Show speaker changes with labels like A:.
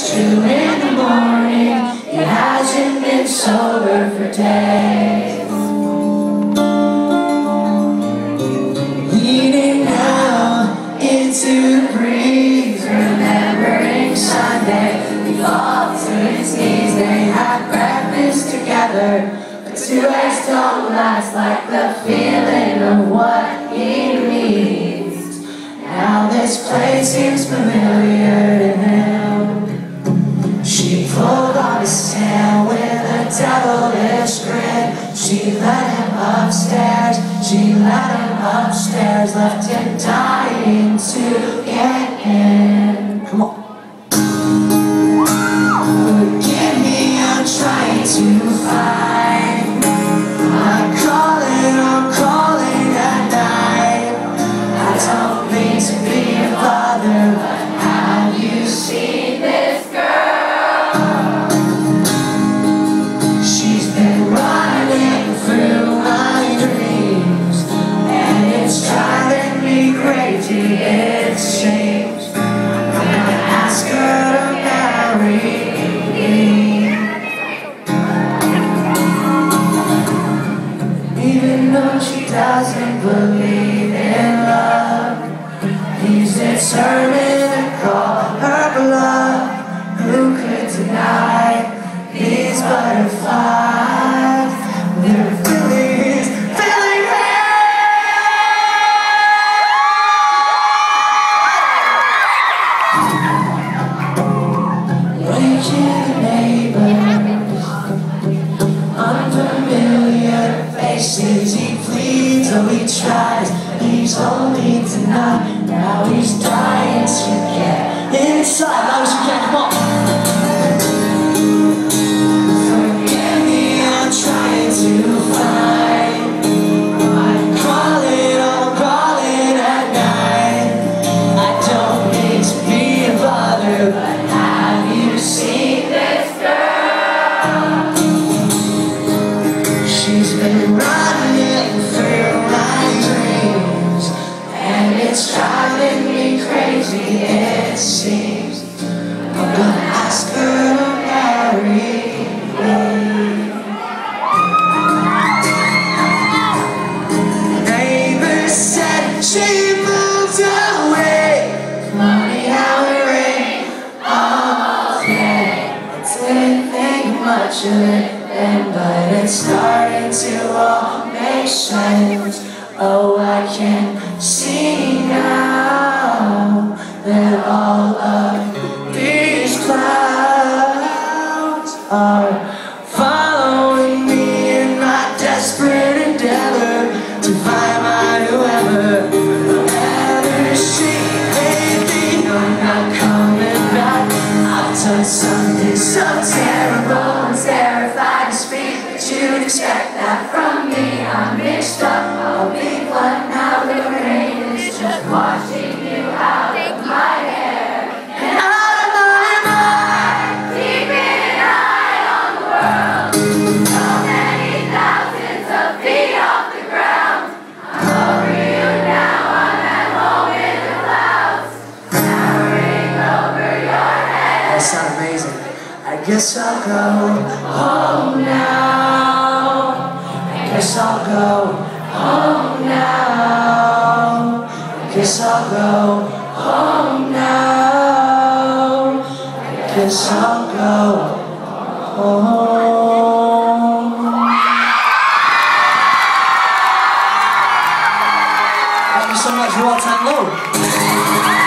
A: 2 in the morning, he hasn't been sober for days. Leaning out into the breeze, remembering Sunday, he falls to his knees. They had breakfast together, but 2 days don't last like the feeling of what he needs. Now this place seems familiar to him. She pulled on his tail with a devilish grin. She let him upstairs, she let him upstairs, left him dying to get in. Come on. Forgive me, I'm trying to find. I'm calling at night. I don't mean to be a bother, but have you seen this girl? She's been running through my dreams, and it's driving me crazy, it seems. I'm gonna ask her to marry me, even though she doesn't believe in love. He's determined to call her bluff. Who could deny these butterflies? They're filling her. Waking the neighbors, unfamiliar faces. He pleads, oh he tries, he's only denied. Now he's dying to get inside. Now as you can, come on. Forgive me, I'm trying to find. I'm crawling at night. I don't mean to be a bother, but have you seen this girl? She's been running through my dreams, and it's driving me crazy, it seems. I'm gonna ask her to marry me. Neighbors said she moved away. Funny how it rained all day. I didn't think much of it then, but it's starting to all make sense. Oh, I can see now that all of these clouds are following me in my desperate endeavor to find my whoever. Whoever she may be, I'm not coming back. I've done something so terrible and terrified to speak, but you'd expect that from me. I'm mixed up, I'll be blunt now. The rain is just washing you out of my hair and out of my mind. Keeping an eye on the world, so many thousands of feet off the ground. I'm over you now, I'm at home in the clouds, towering over your head. That sounds amazing. I guess I'll go home now. I guess I'll go home now. I guess I'll go home now. I guess I'll go home. Thank you so much, Roll Time Low.